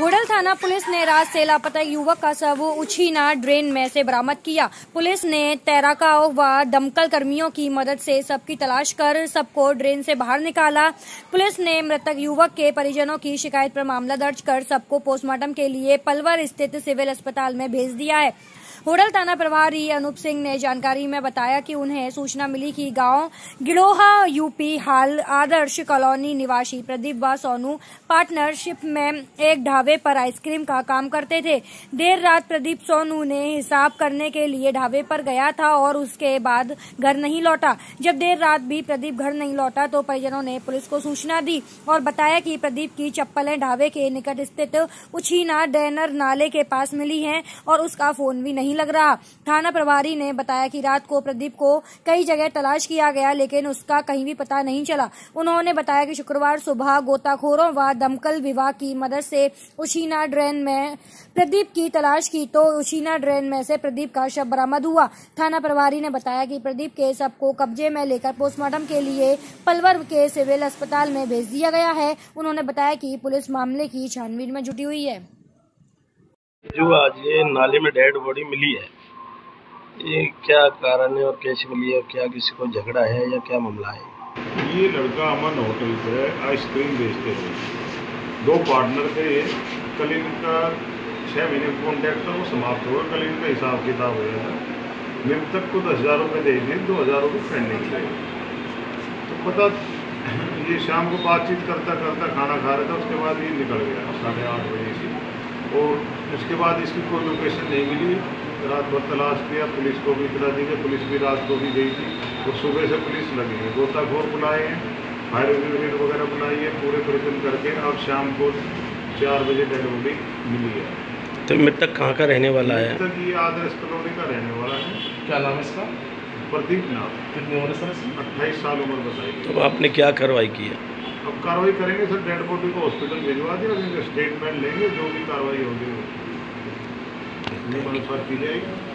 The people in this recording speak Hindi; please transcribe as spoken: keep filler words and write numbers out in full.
होडल थाना पुलिस ने रात से लापता युवक का शव उछीना ड्रेन में से बरामद किया। पुलिस ने तैराकों व दमकल कर्मियों की मदद से शव की तलाश कर शव को ड्रेन से बाहर निकाला। पुलिस ने मृतक युवक के परिजनों की शिकायत पर मामला दर्ज कर शव को पोस्टमार्टम के लिए पलवल स्थित सिविल अस्पताल में भेज दिया है। होडल थाना प्रभारी अनूप सिंह ने जानकारी में बताया कि उन्हें सूचना मिली कि गांव गिलोहा यूपी हाल आदर्श कॉलोनी निवासी प्रदीप व सोनू पार्टनरशिप में एक ढाबे पर आइसक्रीम का काम करते थे। देर रात प्रदीप सोनू ने हिसाब करने के लिए ढाबे पर गया था और उसके बाद घर नहीं लौटा। जब देर रात भी प्रदीप घर नहीं लौटा तो परिजनों ने पुलिस को सूचना दी और बताया कि प्रदीप की चप्पलें ढाबे के निकट स्थित उछीना डैनर नाले के पास मिली हैं और उसका फोन भी नहीं लग रहा। थाना प्रभारी ने बताया कि रात को प्रदीप को कई जगह तलाश किया गया लेकिन उसका कहीं भी पता नहीं चला। उन्होंने बताया कि शुक्रवार सुबह गोताखोरों व दमकल विभाग की मदद से उछीना ड्रेन में प्रदीप की तलाश की तो उछीना ड्रेन में से प्रदीप का शव बरामद हुआ। थाना प्रभारी ने बताया कि प्रदीप के शव को कब्जे में लेकर पोस्टमार्टम के लिए पलवल के सिविल अस्पताल में भेज दिया गया है। उन्होंने बताया कि पुलिस मामले की छानबीन में जुटी हुई है। जो आज ये नाले में डेड बॉडी मिली है, ये क्या कारण है और कैसे मिली है? क्या किसी को झगड़ा है या क्या मामला है? ये लड़का अमन होटल पे आइसक्रीम बेचते थे। दो पार्टनर थे। कल इनका छः महीने का कॉन्ट्रैक्ट था, वो समाप्त हुआ। कल इनका हिसाब किताब हो गया था। मृतक को दस हज़ार रुपये दे दिए, दो हज़ार रुपये पेंडिंग थे। तो पता ये शाम को बातचीत करता करता खाना खा रहा था, उसके बाद ये निकल गया साढ़े आठ बजे से। और उसके बाद इसकी कोई लोकेशन नहीं मिली। रात भर तलाश किया, पुलिस को भी इतला दी गई, पुलिस भी रात को भी गई थी और सुबह से पुलिस लगी है। गोताखोर बुलाए हैं, फायर ब्रिगेड वगैरह बुलाई है, पूरे प्रयत्न करके अब शाम को चार बजे डेड बॉडी मिली है। तो मृतक कहाँ का रहने वाला है? मृतक ये आदर्श कॉलोनी का रहने वाला है। क्या नाम है इसका? प्रदीप नाम। कितनी उम्र सर? अट्ठाईस साल उम्र बताई। तो आपने क्या कार्रवाई की है? अब कार्रवाई करेंगे सर, डेड बॉडी को हॉस्पिटल भिजवा दिया, स्टेटमेंट लेंगे, जो भी कार्रवाई होगी वो अनुसार की जाएगी।